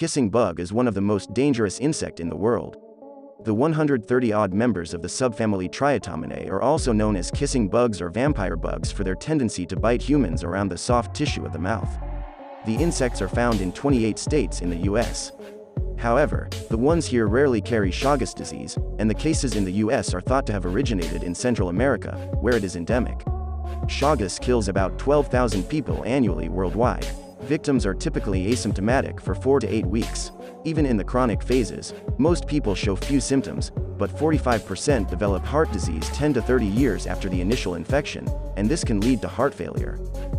kissing bug is one of the most dangerous insects in the world. The 130-odd members of the subfamily Triatominae are also known as kissing bugs or vampire bugs for their tendency to bite humans around the soft tissue of the mouth. The insects are found in 28 states in the US. However, the ones here rarely carry Chagas disease, and the cases in the US are thought to have originated in Central America, where it is endemic. Chagas kills about 12,000 people annually worldwide. Victims are typically asymptomatic for 4 to 8 weeks. Even in the chronic phases, most people show few symptoms, but 45% develop heart disease 10 to 30 years after the initial infection, and this can lead to heart failure.